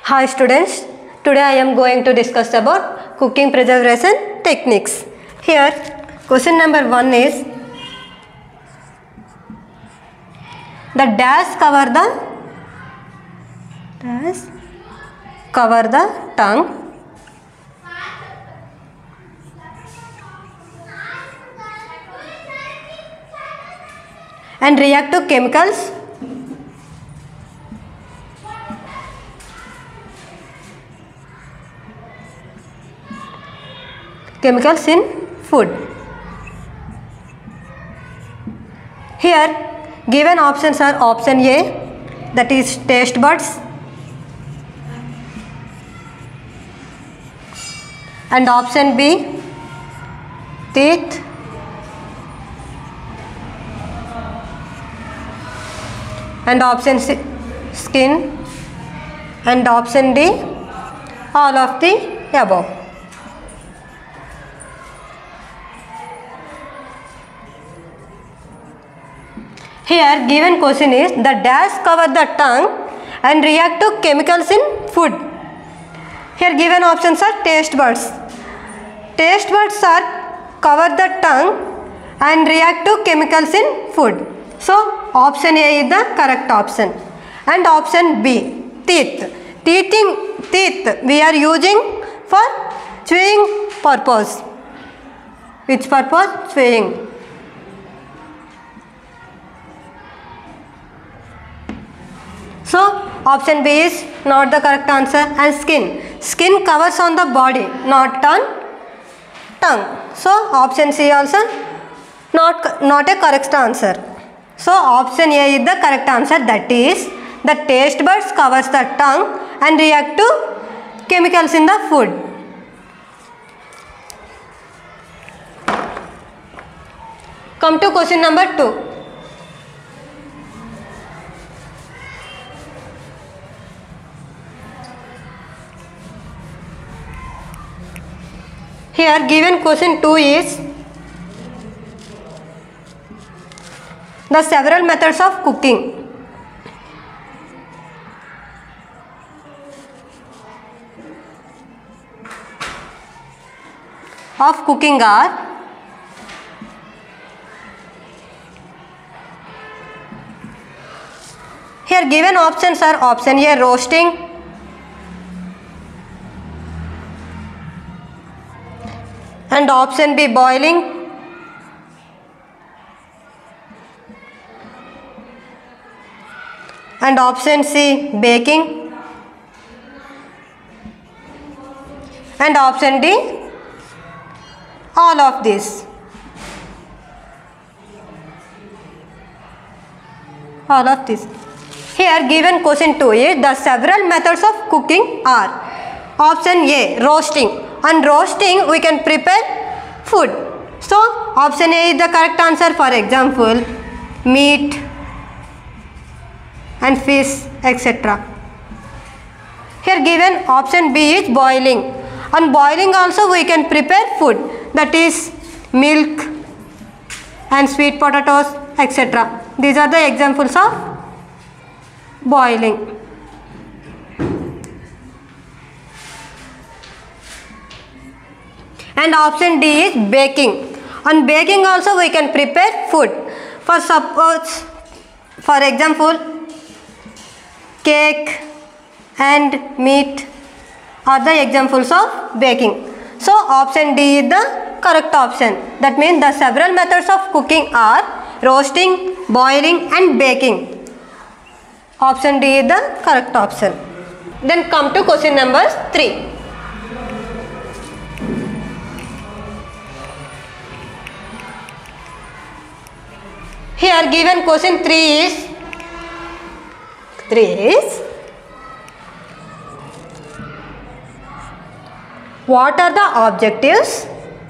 Hi students, today I am going to discuss about cooking preservation techniques. Here question number 1 is the dash cover the tongue and react to chemicals in food. Here given options are option A, that is taste buds, and option B, teeth, and option C, skin, and option D, all of the above. Here given question is the dash cover the tongue and react to chemicals in food. Here given options are taste buds. Taste buds are cover the tongue and react to chemicals in food. So option A is the correct option. And option B, teeth. Teeth we are using for chewing purpose. Which purpose? Chewing. So option B is not the correct answer. And skin covers on the body, not on tongue. So option C also not a correct answer. So option A is the correct answer, that is the taste buds covers the tongue and react to chemicals in the food. Come to question number 2. Here given question 2 is the several methods of cooking. Are here given options are option A, roasting, and option B, boiling, and option C, baking, and option D, all of these. Here given question 2 is the several methods of cooking are option A, roasting. On roasting we can prepare food. So option A is the correct answer. For example, meat and fish, etc. Here given option B is boiling. On boiling also we can prepare food, that is milk and sweet potatoes, etc. These are the examples of boiling. And option D is baking. On baking also we can prepare food. For example, cake and meat are the examples of baking. So option D is the correct option. That means the several methods of cooking are roasting, boiling and baking. Option D is the correct option. Then come to question number 3. Here given question 3 is what are the objectives?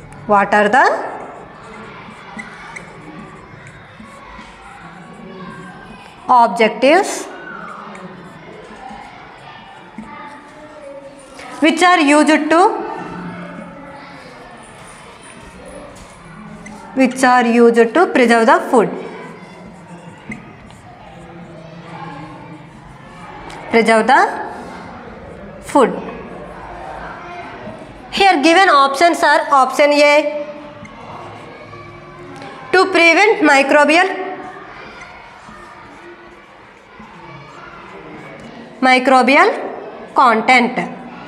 Which are used to preserve the food. food. Here given options are option A, to prevent microbial content.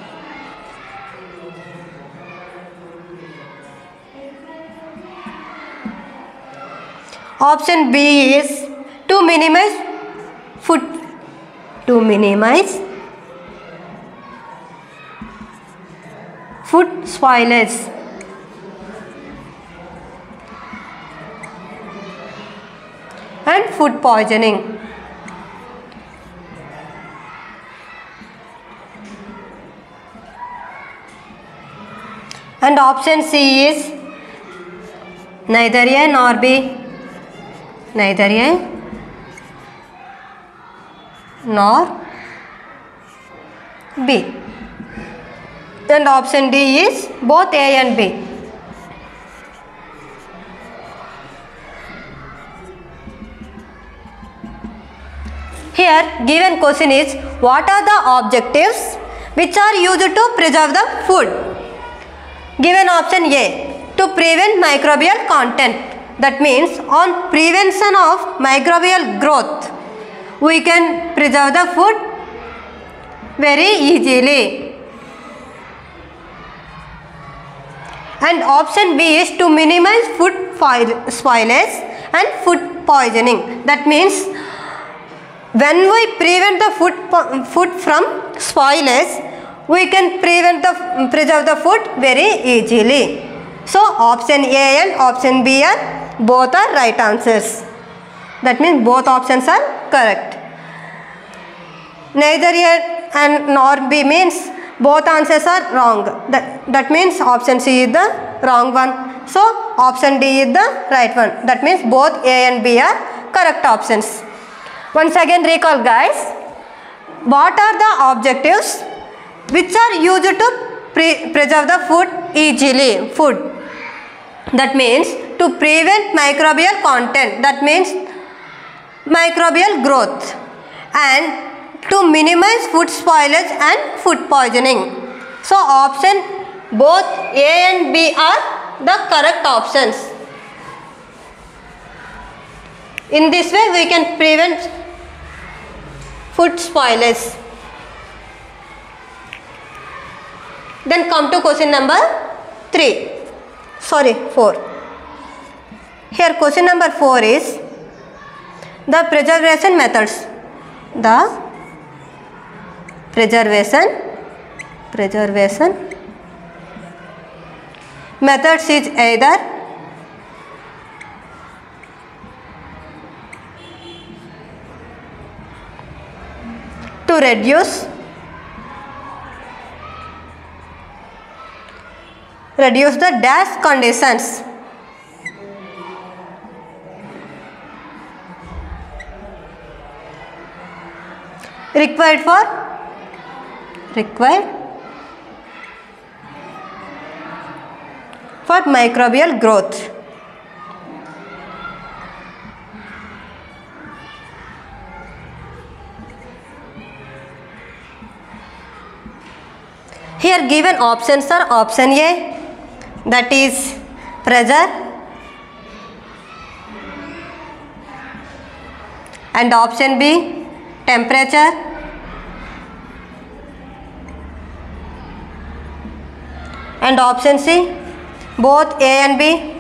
Option B is to minimize food spoilage. And food poisoning. And option C is neither A nor B. Neither A nor B. And option D is both A and B. Here given question is, what are the objectives which are used to preserve the food? Given option A, to prevent microbial content. That means on prevention of microbial growth, we can preserve the food very easily. And option B is to minimize food spoilage and food poisoning. That means when we prevent the food from spoilage, we can preserve the food very easily. So option A and option B are both are right answers. That means both options are correct. Neither A and nor B means both answers are wrong. That means option C is the wrong one. So option D is the right one. That means both A and B are correct options. Once again recall guys, what are the objectives which are used to preserve the food easily? That means to prevent microbial content, that means microbial growth, and to minimize food spoilage and food poisoning. So option both A and B are the correct options. In this way we can prevent food spoilage. Then come to question number 4. Here question number 4 is the preservation methods. The preservation methods is either to reduce the dash conditions required for microbial growth. Here given options are option A, that is pressure, and option B, temperature, and option C, both A and B,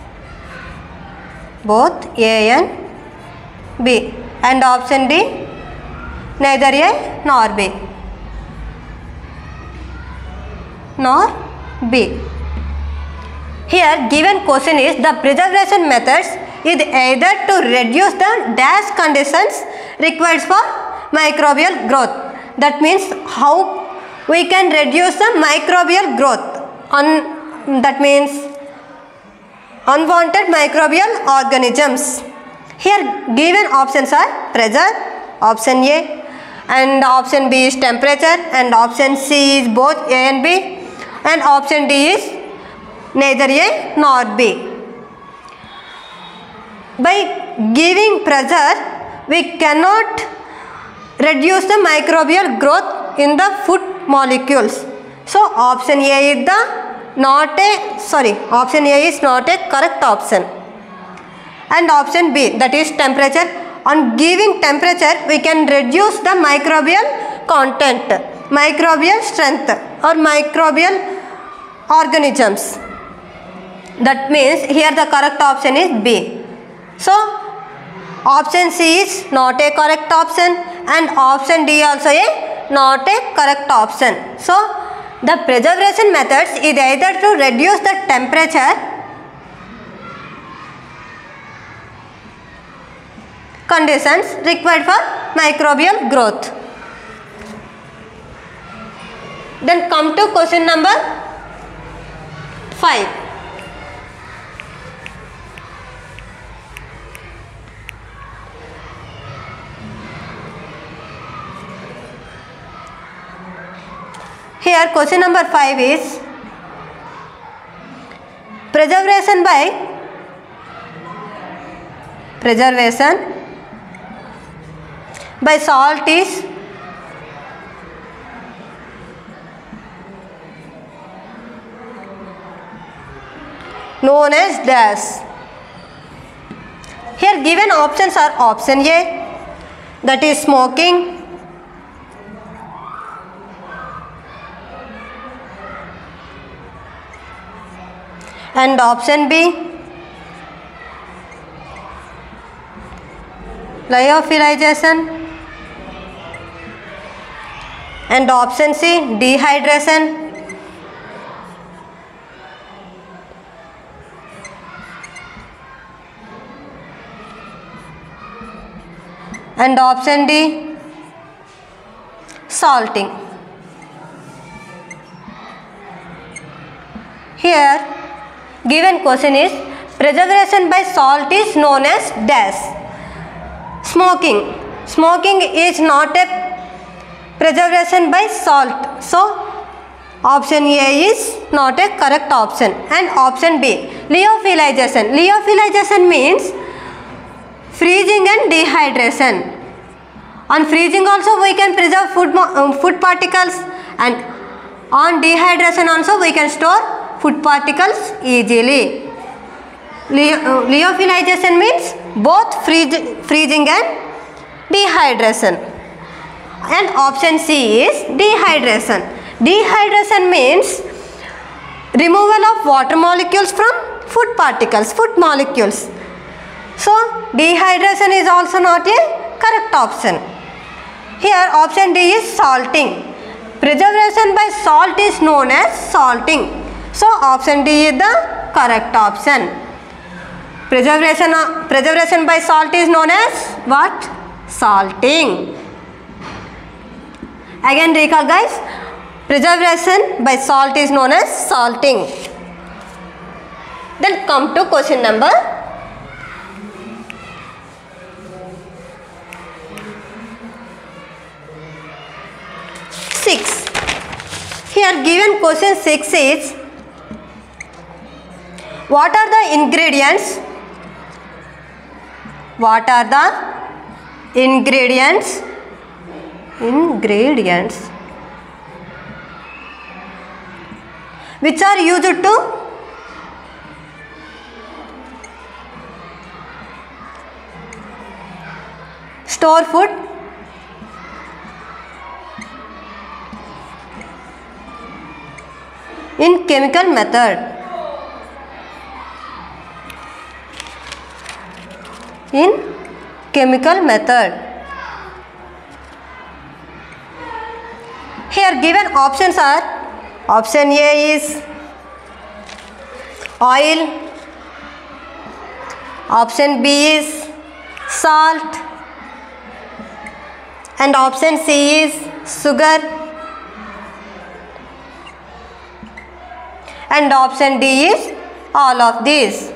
and option D, neither A nor B. Here given question is the preservation methods is either to reduce the dash conditions required for microbial growth. That means how we can reduce the microbial growth. That means unwanted microbial organisms. Here given options are pressure, option A, and option B is temperature, and option C is both A and B, and option D is neither A nor B. By giving pressure, we cannot reduce the microbial growth in the food molecules. So option A is not a correct option. And option B, that is temperature. On giving temperature, we can reduce the microbial content, microbial strength or microbial organisms. That means here the correct option is B. So option C is not a correct option and option D also a not a correct option. So the preservation methods is either to reduce the temperature, conditions required for microbial growth. Then come to question number 5. Here question number 5 is preservation by salt is known as dash. Here given options are option A, that is smoking, and option B, lyophilization, and option C, dehydration, and option D, salting. Here given question is preservation by salt is known as dash. Smoking is not a preservation by salt. So option A is not a correct option. And option B, lyophilization. Lyophilization means freezing and dehydration. On freezing also we can preserve food particles, and on dehydration also we can store food particles easily. Lyophilization means both freezing and dehydration. And option C is dehydration. Dehydration means removal of water molecules from food particles, food molecules. So dehydration is also not a correct option. Here option D is salting. Preservation by salt is known as salting. So option D is the correct option. Preservation by salt is known as what? Salting. Again recall guys, preservation by salt is known as salting. Then come to question number 6. Here given question 6 is what are the ingredients? What are the ingredients which are used to store food in chemical method? Here given options are option A is oil, option B is salt, and option C is sugar, and option D is all of these.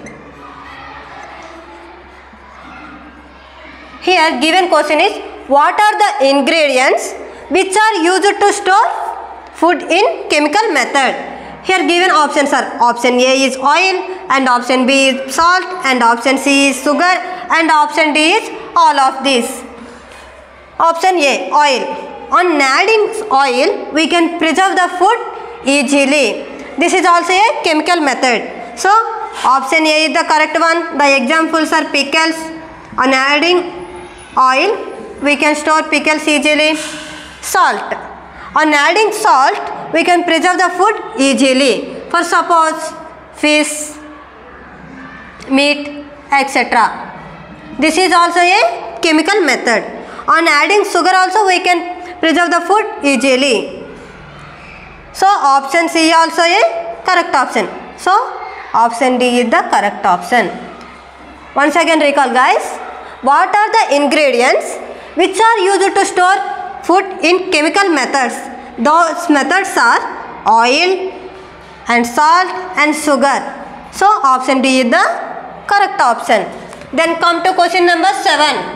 Here given question is what are the ingredients which are used to store food in chemical method? Here given options are option A is oil, and option B is salt, and option C is sugar, and option D is all of these. Option A, oil. On adding oil, we can preserve the food easily. This is also a chemical method. So, option A is the correct one. The examples are pickles. On adding oil, we can store pickles easily. Salt. On adding salt, we can preserve the food easily. For suppose fish, meat, etc. This is also a chemical method. On adding sugar also we can preserve the food easily. So option C also a correct option. So option D is the correct option. Once again recall guys, what are the ingredients which are used to store food in chemical methods? Those methods are oil and salt and sugar. So option D is the correct option. Then come to question number 7.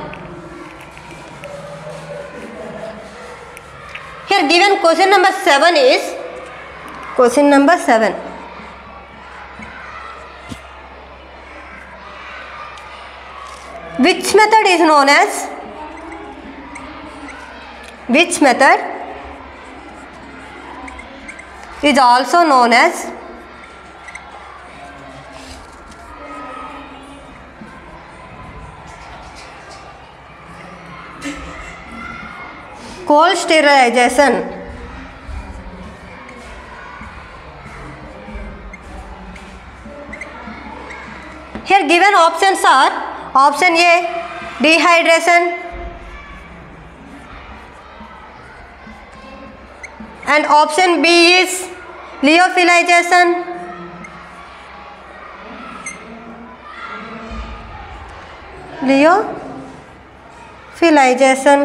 Here given question number 7 is question number 7. Which method is known as is also known as cold sterilization. Here given options are option A dehydration and option B is lyophilization. Lyophilization.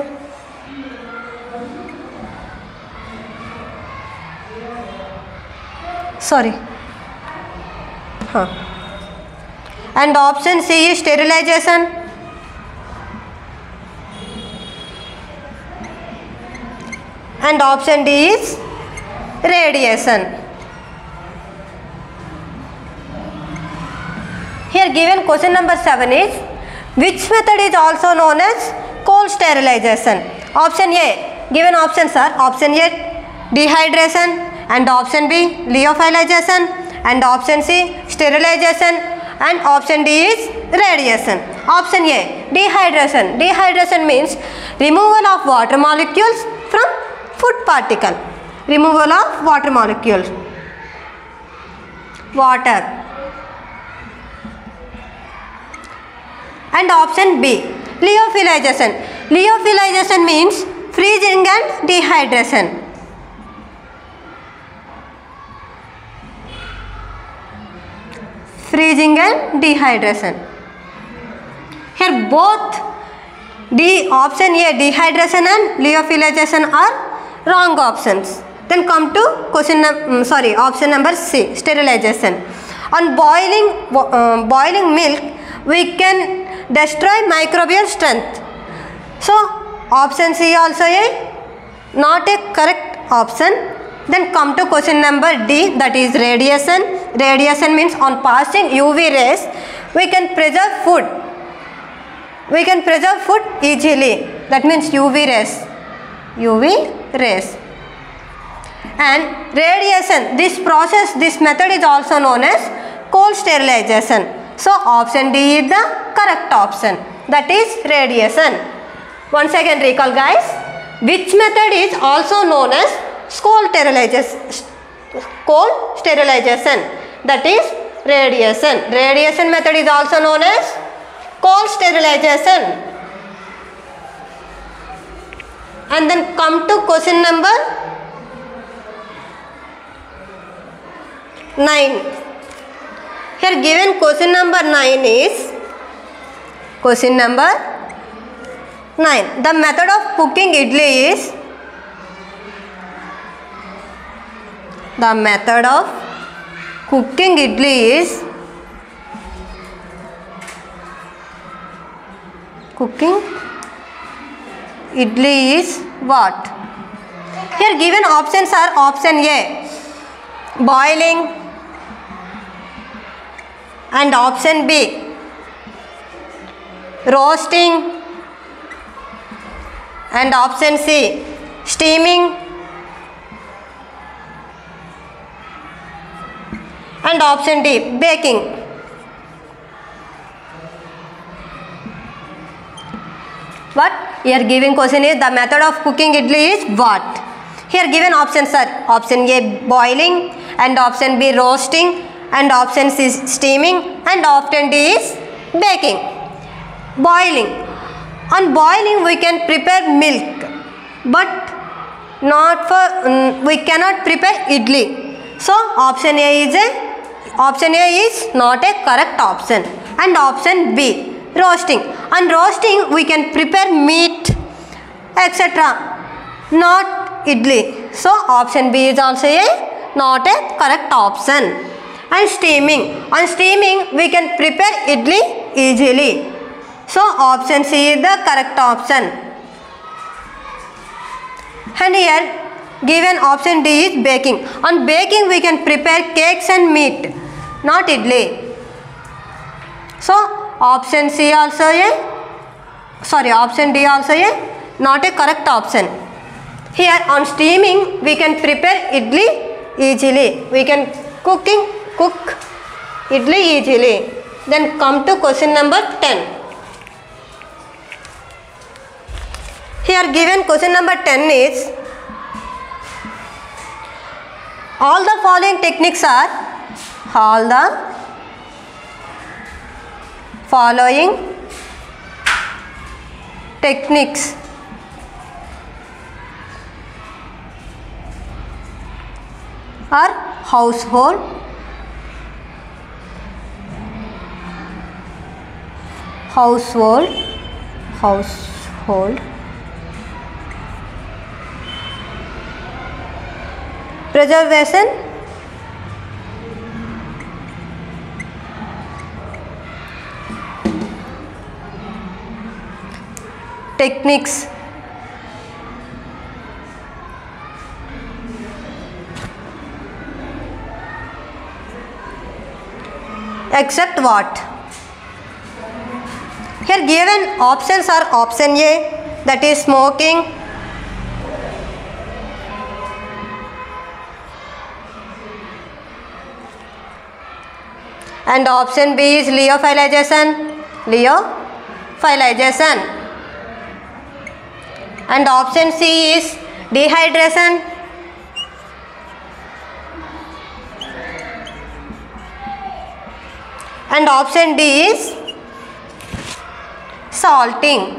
And option C is sterilization. And option D is radiation. Here given question number 7 is which method is also known as cold sterilization? Option A, given options are option A dehydration and option B lyophilization and option C sterilization and option D is radiation. Option A dehydration. Dehydration means removal of water molecules from food particle. Removal of water molecules. Water. And option B lyophilization. Lyophilization means freezing and dehydration. Freezing and dehydration. Here both option A dehydration and lyophilization are wrong options. Then come to option number C, sterilization. On boiling milk, we can destroy microbial strength. So option C also a not a correct option. Then come to question number D, that is radiation. Radiation means on passing UV rays, we can preserve food. We can preserve food easily. That means UV rays. UV rays. And radiation, this method is also known as cold sterilization. So option D is the correct option. That is radiation. Once again recall guys, which method is also known as cold sterilization? That is radiation. Radiation method is also known as cold sterilization. And then come to question number 9. Here given question number 9 is question number 9. The method of cooking idli is what? Here given options are option A boiling and option B roasting and option C steaming, and option D, baking. What? Here given question is the method of cooking idli is what? Here given options are option A, boiling, and option B, roasting, and option C, steaming, and option D is baking. Boiling. On boiling we can prepare milk, but not for we cannot prepare idli. So option A is not a correct option. And option B, roasting. On roasting we can prepare meat, etc. Not idli. So option B is also not a correct option. And steaming. On steaming we can prepare idli easily. So option C is the correct option. And here given option D is baking. On baking we can prepare cakes and meat, not idli. So option C also option D also not a correct option. Here on steaming we can prepare idli easily. We can cook idli easily. Then come to question number 10. Here given question number 10 is all the following techniques are household preservation, techniques. Except what? Here given options are option A, that is smoking, and option B is lyophilization, and option C is dehydration, and option D is salting.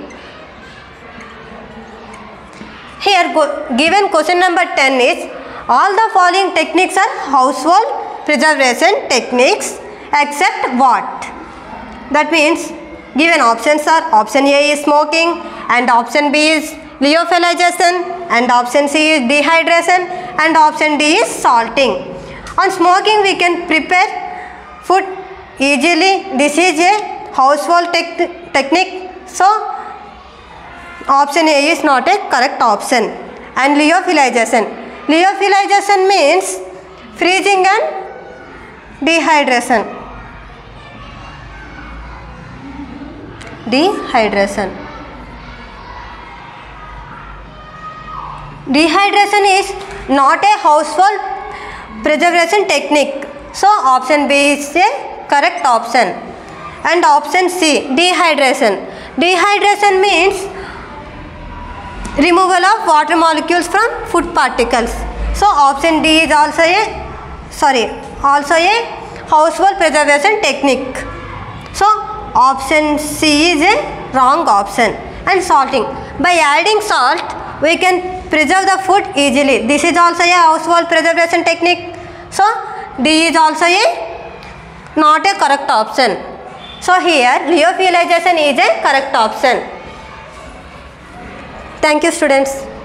Here given question number 10 is all the following techniques are household preservation techniques except what? That means given options are option A is smoking, and option B is lyophilization, and option C is dehydration, and option D is salting. On smoking we can prepare food easily. This is a household technique. So option A is not a correct option. And lyophilization means freezing and dehydration. Dehydration is not a household preservation technique. So option B is a correct option. And option C, dehydration means removal of water molecules from food particles. So option D is also a household preservation technique. So option C is a wrong option. And salting, by adding salt we can preserve the food easily. This is also a household preservation technique. So D is also not a correct option. So here lyophilization is a correct option. Thank you students.